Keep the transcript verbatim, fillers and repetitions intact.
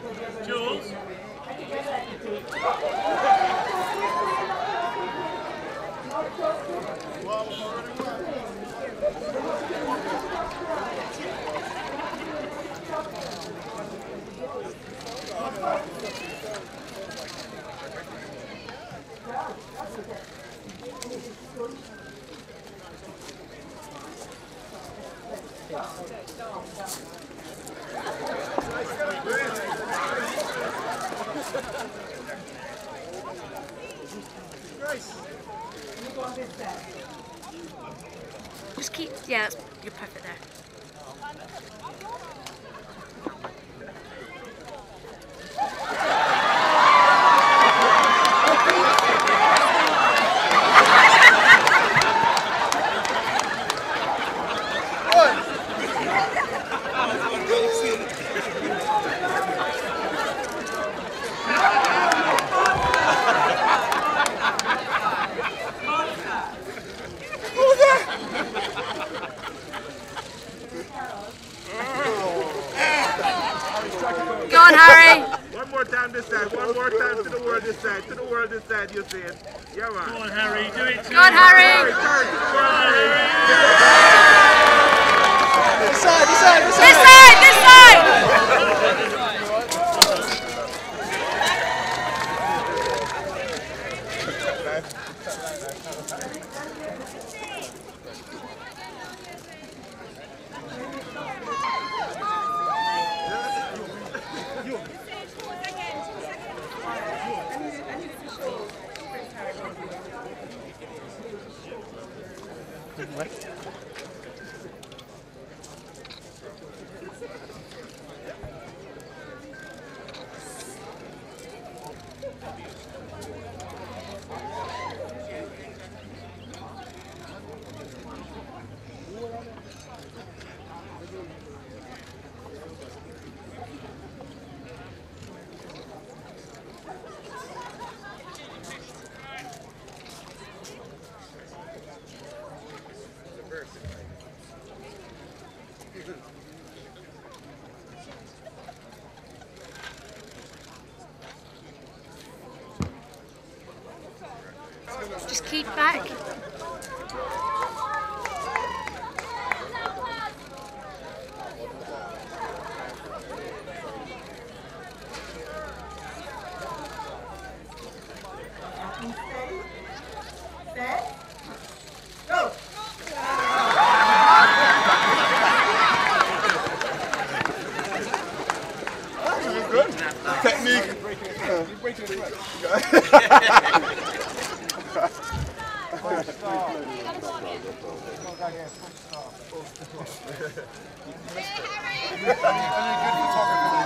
Jules? Just keep, yeah, that's, you're perfect there. Go on, Harry! One more time this side, one more time to the world this side, to the world this side, you see it. Yeah, man. Go on, Harry, do it. Go on, Harry! Turn to the world, Harry. This side, this side, this This side, this side! Just keep back. technique. Uh,